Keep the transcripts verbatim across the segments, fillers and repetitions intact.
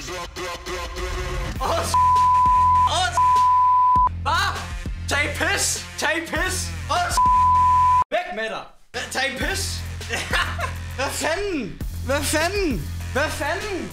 Åh, åh, hvad? Tag pis! Tag pis! Åh, væk med dig! Tag pis! Hvad fanden? Hvad fanden? Hvad fanden?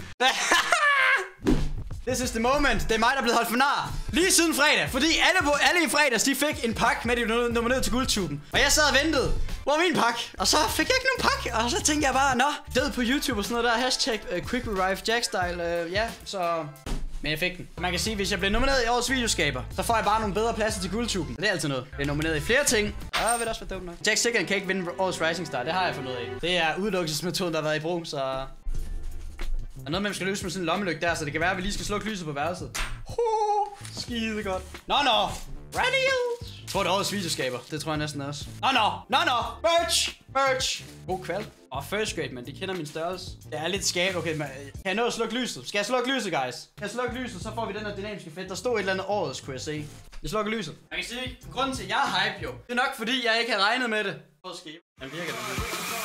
This is the moment. Det er mig, der er blevet holdt for nar. Lige siden fredag. Fordi alle, alle i fredags, de fik en pakke med, de blev nomineret til Guldtuben. Og jeg sad og ventede. Hvor er min pakke? Og så fik jeg ikke nogen pakke. Og så tænkte jeg bare, nå, død på YouTube og sådan noget der. Hashtag uh, Quick Revive Jackstyle. Uh, ja, så... Men jeg fik den. Man kan sige, hvis jeg bliver nomineret i årets videoskaber, så får jeg bare nogle bedre pladser til Guldtuben. Det er altid noget. Jeg er nomineret i flere ting. Og det vil også være dumt nok. Jack Sikkert kan ikke vinde årets Rising Star. Det har jeg fundet ud af. Det er udelukkelsesmetoden, der har været i brug, så... Der er noget med, man skal løse med sådan en lommelygte der, så det kan være, at vi lige skal slukke lyset på værelset. Uh, skide godt. Nå, nå. Radials. Jeg tror, det er årets videoskaber. Det tror jeg næsten også. Nå, nå. Nå, nå. Birch. Birch. God kval. Og first grade, man. De kender min størrelse. Det er lidt skab. Okay, man. Kan jeg nå at slukke lyset? Skal jeg slukke lyset, guys? Kan jeg slukke lyset, så får vi den her dynamiske fedt. Der stod et eller andet årets, kunne jeg se. Jeg slukker lyset. Man kan sige, grunden til, at jeg er hype, jo. Det er nok, fordi jeg ikke har regnet med det. Prøv at skive. Den virker den.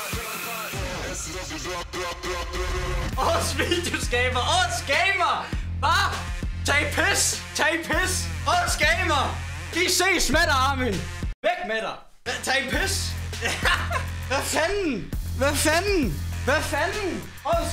Årets videoskaber. Årets gamer. Hvad? Tag pis. Tag pis. Årets gamer. De ses med dig, Armin. Væk med dig. Tag pis. Hvad fanden? Hvad fanden? Hvad fanden? Årets...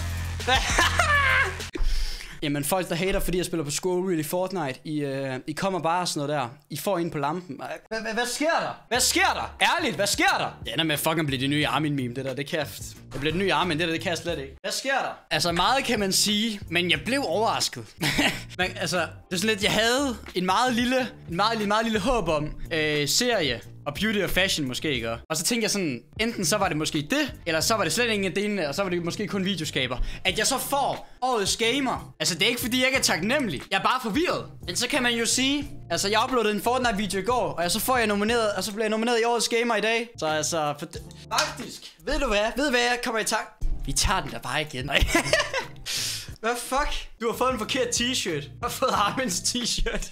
Jamen folk der hater, fordi jeg spiller på Squirrel i Fortnite, I, øh, I kommer bare og sådan noget der. I får ind på lampen. Hvad sker der? Hvad sker der? Ærligt, hvad sker der? Det ender med at fucking blive det nye Armin-meme, det der, det kan jeg... Det bliver det nye Armin, det der, det kan jeg slet ikke. Hvad sker der? Altså meget kan man sige, men jeg blev overrasket. Men, altså, det er sådan lidt, jeg havde en meget lille, en meget, meget lille håb om øh, serie. Og beauty og fashion måske, ikke? Og så tænkte jeg sådan, enten så var det måske det, eller så var det slet ingen af delene, og så var det måske kun videoskaber. At jeg så får årets gamer. Altså, det er ikke fordi, jeg ikke er taknemmelig. Jeg er bare forvirret. Men så kan man jo sige, altså, jeg uploadede en Fortnite-video i går, og jeg så får jeg nomineret, og så bliver jeg nomineret i årets gamer i dag. Så altså, for faktisk, ved du hvad? Ved du hvad, jeg kommer i tak. Vi tager den der bare igen. Nej. Hvad fuck? Du har fået en forkert t-shirt. Du har fået Armins t-shirt.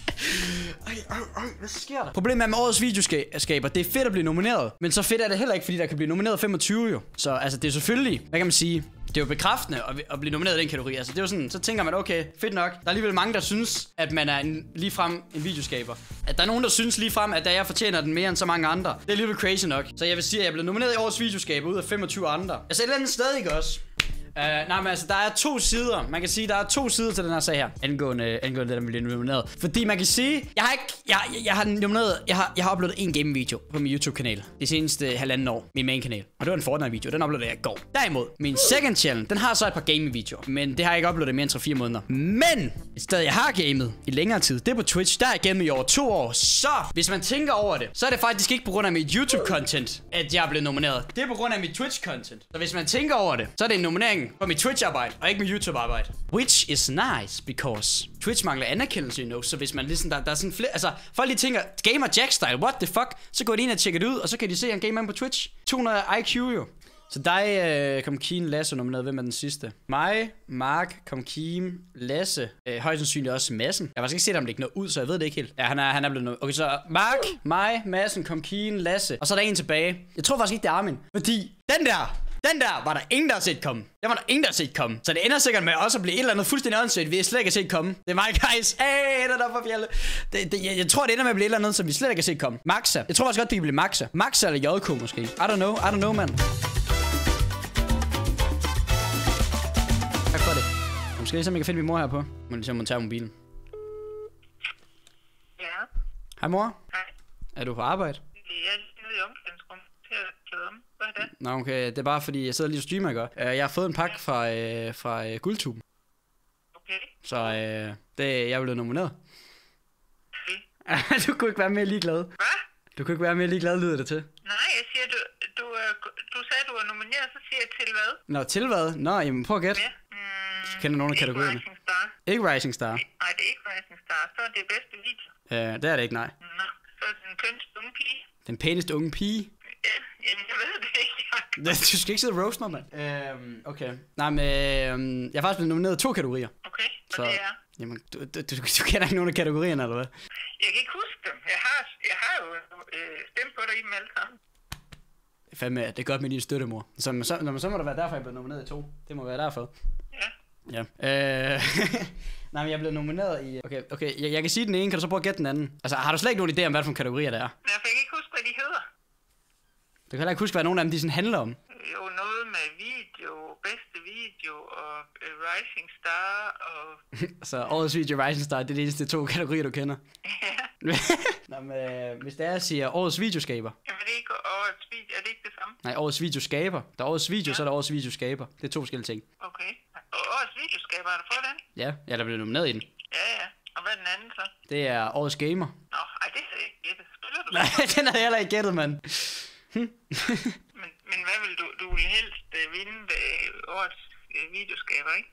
Ej, ej, ej, hvad sker der? Problemet er med årets videoskaber, det er fedt at blive nomineret. Men så fedt er det heller ikke, fordi der kan blive nomineret femogtyve jo. Så altså, det er selvfølgelig, hvad kan man sige, det er jo bekræftende at, at blive nomineret i den kategori. Altså, det er jo sådan, så tænker man, okay, fedt nok. Der er alligevel mange, der synes, at man er en, ligefrem en videoskaber. At der er nogen, der synes ligefrem, at jeg fortjener den mere end så mange andre. Det er alligevel crazy nok. Så jeg vil sige, at jeg er blevet nomineret i årets videoskaber ud af femogtyve andre. Altså et eller andet sted, ikke også? Uh, nej, men altså, der er to sider. Man kan sige, der er to sider til den her sag her. Angående, angående det, der bliver nomineret. Fordi man kan sige, jeg har ikke, jeg, jeg, jeg har nomineret, jeg har, jeg har uploadet en game-video på min YouTube-kanal. Det seneste halvanden år, min main-kanal. Og det var en Fortnite-video, den uploadede jeg i går. Derimod, min second channel, den har så et par gaming-videoer. Men det har jeg ikke uploadet i mere end tre fire måneder. Men, et sted jeg har gamet i længere tid, det er på Twitch. Der har jeg gamet i over to år. Så, hvis man tænker over det, så er det faktisk ikke på grund af mit YouTube-content, at jeg er blevet nomineret. Det er på grund af mit Twitch-content. Så hvis man tænker over det, så er det en nominering for mit Twitch-arbejde, og ikke mit YouTube-arbejde. Which is nice, because Twitch mangler anerkendelse, you know. Så hvis man ligesom, der, der er sådan flere, altså, folk lige tænker, gamer Jackstyle, what the fuck? Så går de ind og tjekker det ud, og så kan de se en gamer på Twitch. to hundrede I Q jo. Så dig, øh, Komkeen, Lasse nomineret. Hvem er den sidste? Mig, Mark, Komkeen, Lasse. Øh, højst sandsynligt også Madsen. Jeg har faktisk ikke set, om det ikke noget ud, så jeg ved det ikke helt. Ja, han er, han er blevet noget. Okay, så Mark, mig, Madsen, Komkeen, Lasse. Og så er der en tilbage. Jeg tror faktisk ikke, det er Armin. Fordi den der... Den der var der ingen, der har set komme. Den var der ingen, der har set komme. Så det ender sikkert med også at blive et eller andet fuldstændig åndssvagt, vi slet ikke har set komme. Det er mig, guys. Hey, der er på fjellet. Det, det, jeg, jeg tror, det ender med at blive et eller andet, som vi slet ikke har set komme. Maxa. Jeg tror også godt, det kan blive Maxa. Maxa eller J K måske. I don't know. I don't know, man. Tak for det. Nu skal jeg se, om jeg kan finde min mor her på. Må lige se, om hun tager mobilen. Ja. Hej, mor. Hej. Er du på arbejde? Jeg er ude i omklædningsrum til at klæde om. Hvad er det? Nå, okay. Det er bare fordi, jeg sidder lige og streamer, ikke? Jeg har fået en pakke fra, øh, fra øh, Guldtuben. Okay. Så øh, det, jeg er blevet nomineret. Okay. Du kunne ikke være mere ligeglad. Hvad? Du kunne ikke være mere ligeglad, lyder det til. Nej, jeg siger, du, du, du sagde, du var nomineret, så siger jeg til hvad? Nå, til hvad? Nå, jamen prøv at gætte. Ja. Mm, Jeg kender nogle af kategorierne. Ikke Rising Star. Ikke Rising Star. Nej, det er ikke Rising Star. Så er det bedste video. Øh, det er det ikke, nej. Nå, så er det den kønste unge pige. Den pæneste unge pige. Ja, jamen jeg ved det ikke. Du skal ikke sidde og roast mig, mand. Øhm, okay. Nej, men øh, jeg har faktisk blevet nomineret i to kategorier. Okay, og Så, det er? jamen, du, du, du, du kender ikke nogen af kategorierne, eller hvad? Jeg kan ikke huske dem. Jeg har, jeg har jo øh, stemt på dig i dem alle sammen. Fandme, det er godt med din støttemor. Så, så, så, så må det være derfor, jeg blev nomineret i to. Det må være derfor. Ja. Ja. Øh... Nej, men jeg blev nomineret i... Okay, okay. Jeg, jeg kan sige den ene, kan du så prøve at gætte den anden? Altså, har du slet ikke nogen idé om, hvad for nogle kategorier det er? Men jeg kan ikke huske, hvad de hedder. Du kan heller ikke huske, hvad nogen af dem de sådan handler om. Jo, noget med video, bedste video og uh, Rising Star og... Så årets video Rising Star, det er de eneste to kategorier, du kender. Ja. Nå, men øh, hvis det er, jeg siger årets videoskaber. Jamen, det er ikke årets video. Er det ikke det samme? Nej, årets videoskaber. Der er årets video, ja. Så er der årets videoskaber. Det er to forskellige ting. Okay. Og årets videoskaber, har du fået den? Ja, ja, der blev nomineret i den. Ja, ja. Og hvad er den anden så? Det er årets gamer. Nå, ej, det er ikke gættet. Spiller du? Nej, den havde jeg heller ikke gættet, mand. men, men hvad vil du? Du vil helst uh, vinde uh, årets uh, videoskaber, ikke?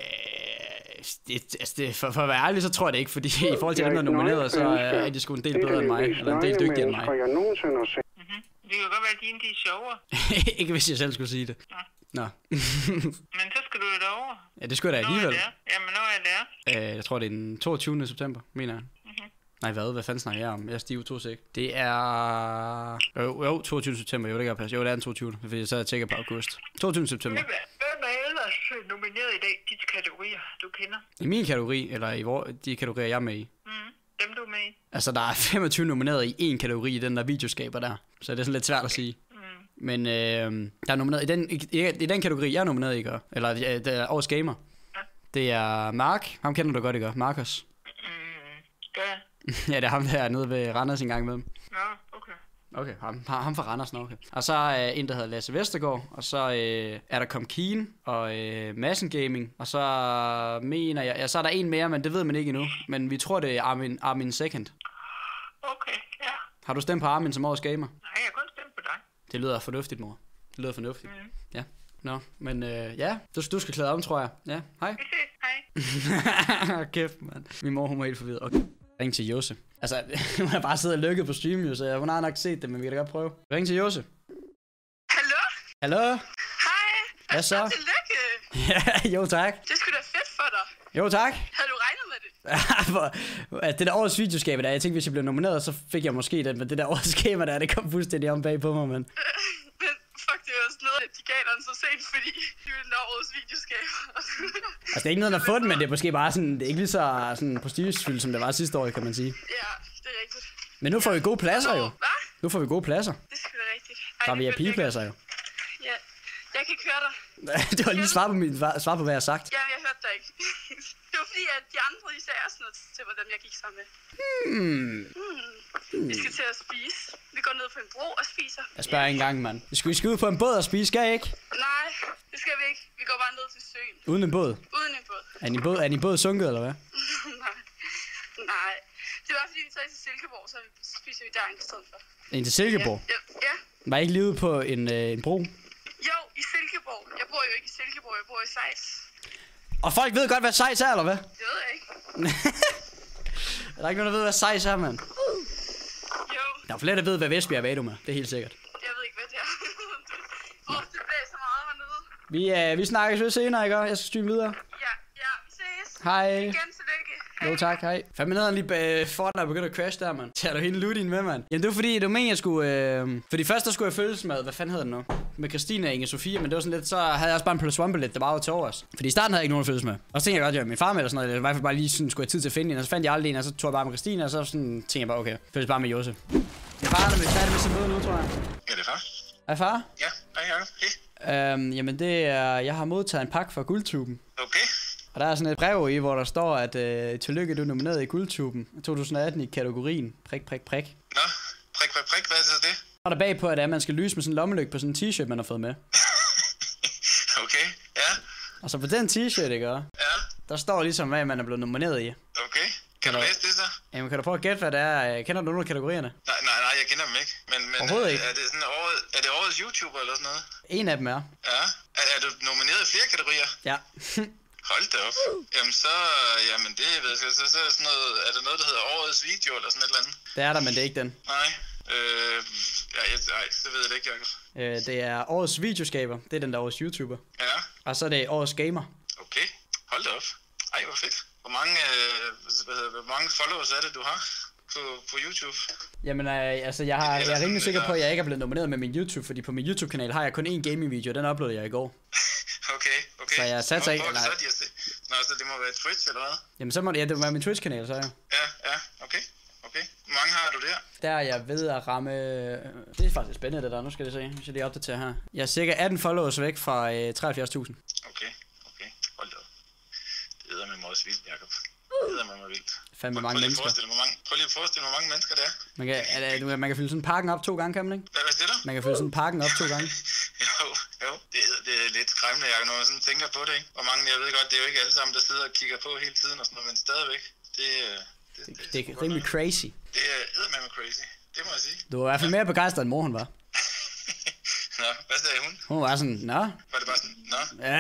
Øh, det, altså det, for, for at være ærlig, så tror jeg det ikke, fordi i forhold til dem, der er nomineret, så er de sgu en del bedre end mig, eller en del dygtigere end mig. Mm-hmm. Det kan jo godt være, at dine de er sjovere. Ikke hvis jeg selv skulle sige det. Nå. Nå. Men så skal du jo derover. Ja, det skulle jeg da alligevel. Når er det? Jamen, når er det? Er? Øh, jeg tror, det er den toogtyvende september, mener jeg. Mm-hmm. Nej, hvad? Hvad fanden snakker jeg om? Jeg er stiv to sek. Det er... Jo, jo, toogtyvende september. Jo, det kan jeg passe. Jo, det er den toogtyvende. Fordi jeg sad og tjekker på august. toogtyvende september. Hvem er, hvem er ellers nomineret i dag? De kategorier, du kender? I min kategori, eller i hvor, de kategorier, jeg er med i. Mm. Dem, du er med i? Altså, der er femogtyve nomineret i en kategori i den der videoskaber der. Så det er sådan lidt svært at sige. Mm. Men øh, der er nomineret i den, i, i den kategori, jeg er nomineret i, gør. Eller ja, det er årets gamer. Ja. Det er Mark. Ham kender du godt, ikke? Marcus. Mm. Gør jeg? Ja, det er ham der nede ved Randers en gang imellem. Nå, okay. Okay, ham, ham fra Randers nå, okay. Og så er øh, en, der hedder Lasse Vestergaard, og så øh, er der Kom Keen og øh, Madsen Gaming, og så mener jeg, ja, så er der en mere, men det ved man ikke endnu. Men vi tror, det er Armin, Armin Second. Okay, ja. Har du stemt på Armin som årets gamer? Nej, jeg har kun stemt på dig. Det lyder fornuftigt, mor. Det lyder fornuftigt. Mm. Ja. Nå, men øh, ja, du, du skal klæde om, tror jeg. Ja, hej. Vi ses, hej. Kæft, mand. Min mor, hun var helt forvirret. Okay. Ring til Jose. Altså, hun har bare siddet og lykket på stream, jo, så hun har nok set det, men vi kan da godt prøve. Ring til Jose. Hallo? Hallo? Hej. Hvad så? Tillykke. Ja, jo tak. Det skulle da fedt for dig. Jo tak. Havde du regnet med det? Det der årets videoskaber der, jeg tænkte, hvis jeg blev nomineret, så fik jeg måske den, men det der årets skaber der, det kom fuldstændig om bag på mig, mand. Men fuck, det var sådan noget, at de gav dig så sent, fordi de ville nå årets videoskaber. Altså, det er ikke noget, der har fået den, men det er måske bare sådan, det er ikke lige så sådan prestigefyldt, som det var sidste år, kan man sige. Ja, det er rigtigt. Men nu får vi gode pladser jo. Hvad? Nu får vi gode pladser. Det skal være rigtigt. Ej, Der er V I P-pladser jo. Ja, jeg kan køre dig. Det var lige svar på, min, svar på, hvad jeg har sagt. Ja, jeg hørte dig ikke. Det var fordi, at de andre, de sagde også noget til, hvordan jeg gik sammen med. Hmm. Hmm. Vi skal til at spise. Vi går ned på en bro og spiser. Jeg spørger ikke engang, mand. Vi skal, vi skal ud på en båd og spise, skal jeg ikke? Nej, det skal vi ikke. Vi går bare ned til søen. Uden en båd? Uden en båd. Er din båd, er din båd sunket, eller hvad? Nej. Nej. Det var fordi, vi tager til Silkeborg, så spiser vi der i stedet for. En til Silkeborg? Ja. Ja. Var I ikke lige ude på en, øh, en bro? Jo, i Silkeborg. Jeg bor jo ikke i Silkeborg, jeg bor i Sejs. Og folk ved godt, hvad sejs er, eller hvad? Det ved jeg ikke. Er der ikke nogen, der ved, hvad sejs er, mand? Jo. Der er flere, der ved, hvad Vestbjerg er Vadum er. Det er helt sikkert. Jeg ved ikke, hvad det er. Åh, det blæser meget hernede. Vi, øh, vi snakkes ved senere, ikke? Jeg skal streame videre. Ja, ja, vi ses. Hej. Igen, tillykke. Jo tak, hej. Fandme ned lige øh, Fortnite er begyndt at crash der, mand. Tager du hende Ludin med, mand? Jamen det var fordi, det var meningen, jeg skulle... Øh... Fordi først der skulle jeg følges med, hvad fanden hedder den nu? Med Christina og Inge Sofia, men det var sådan lidt, så havde jeg også bare en plus one billet, der bare var til overs. Fordi i starten havde jeg ikke nogen at følges med. Og så tænkte jeg godt, at min far med eller sådan noget, eller i hvert fald bare lige sådan, skulle jeg tid til at finde en, og så fandt jeg aldrig en, og så tog jeg bare med Christina, og så sådan tænkte jeg bare, okay, følges bare med Jose. Jeg far, når vi er færdige med sin møde nu, tror jeg. Ja, det er far. Hej far? Ja, hej Jacob. Hej. Øhm, jamen det er, jeg har modtaget en pakke fra Guldtuben. Okay. Og der er sådan et brev i, hvor der står, at øh, tillykke, du er nomineret i Guldtuben to tusind atten i kategorien prik, prik, prik. Nå, prik, prik, prik, hvad er det så det? Og der bagpå, at man skal lyse med sådan en lommelygte på sådan en t-shirt, man har fået med. Okay, ja. Og så på den t-shirt, ikke? Ja. Der står ligesom, hvad man er blevet nomineret i. Okay, kan du læse det så? Jamen, kan du prøve at gætte, hvad det er? Kender du nogle af kategorierne? Nej, nej, nej, jeg kender dem ikke. Men, men Overhovedet ikke. Er det sådan året, er det årets YouTuber eller sådan noget? En af dem er. Ja. Er, er du nomineret i flere kategorier? Ja. Hold da op. Jamen så, jamen det ved jeg, så, så, så er sådan noget, er der noget, der hedder årets video eller sådan et eller andet? Det er der, men det er ikke den. Nej. Øh, ja, jeg, nej, det ved jeg det ikke, Jacob. Øh, det er årets videoskaber. Det er den der årets YouTuber. Ja. Og så er det årets gamer. Okay, hold da op. Ej, hvor fedt. Hvor mange, øh, hvad hedder, hvor mange followers er det, du har på, på YouTube? Jamen, øh, altså, jeg, har, jeg er rimelig sikker på, at jeg ikke er blevet nomineret med min YouTube, fordi på min YouTube-kanal har jeg kun én gaming-video, og den uploadede jeg i går. Okay, Okay, okay. Så jeg satser ikke... Hvor er det Nej. så, de har set? Nå, så det må være Twitch, eller hvad? Jamen så må det... Ja, det må være min Twitch-kanal, så jo. Ja, ja, okay. Okay. Hvor mange har du der? Der er jeg ved at ramme... Det er faktisk spændende, det der. Nu skal det se, hvis jeg lige opdaterer her. Jeg er cirka atten followers væk fra øh, treoghalvfjerds tusind. Okay, okay. Hold da op. Det hedder med mig også vildt, Jacob. Det hedder med mig vildt. Fandme mange prøv lige at mennesker. forestille, hvor mange, prøv lige at forestille, hvor mange mennesker det er. Man kan, er det, man kan fylde sådan parken op to gange, kan man ikke? Hvad, hvad stiller? Man kan fylde sådan parken op to gange. Jo, jo. Det, er- det er lidt skræmmende, Jacob, når man sådan tænker på det, ikke? Hvor mange, jeg ved godt, det er jo ikke alle sammen, der sidder og kigger på hele tiden og sådan noget, men stadigvæk. Det, øh, det, det, Det er rimelig crazy. Det er eddermame crazy. Det må jeg sige. Du var i hvert fald mere begejstret, end mor hun var. Nå, hvad sagde hun? Hun var sådan, nå. Var det bare sådan, nå? Ja.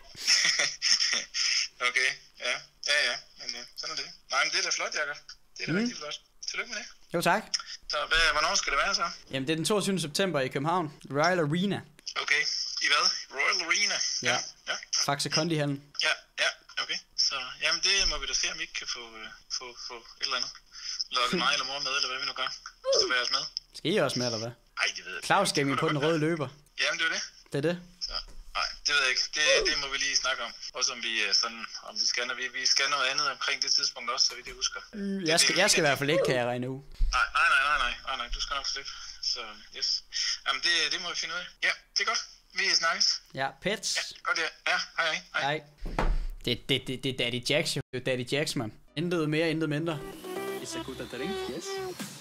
Okay, ja. Ja, ja. Men øh, sådan er det. Nej, men det er da flot, Jacob. Det er da mm. rigtig flot. Tillykke med det. Jo, tak. Så hvad, hvornår skal det være så? Jamen, det er den toogtyvende september i København. Royal Arena. Okay. I hvad? Royal Arena? Ja. Ja. Faxe Kondi-hallen. Ja, ja, okay. Så jamen det må vi da se, om vi ikke kan få, øh, få, få et eller andet. Logge mig eller mor med, eller hvad vi nu gør. Hvis du vil os med. Skal I også med, eller hvad? Ej, det ved jeg ikke. Claus Det Gaming kunne på da den godt røde være. løber. Jamen det er det. Det er det. Så, nej, det ved jeg ikke. Det, det må vi lige snakke om. Også om vi øh, sådan, om vi skal, vi, vi skal noget andet omkring det tidspunkt også, så vidt jeg husker. Mm, jeg, skal, jeg skal i hvert fald ikke, kan jeg regne ud. Nej, nej, nej, nej, nej, nej, nej, du skal nok slippe. Så, yes. Jamen, det, det må vi finde ud af. Ja, det er godt. Vi snakkes. Ja, pets. Ja, godt ja. Ja, hej, hej. hej. Nej. Det, det, det, det er Daddy Jax, jo. Det er Daddy Jax, man. Intet mere, intet mindre. It's a good thing. Yes.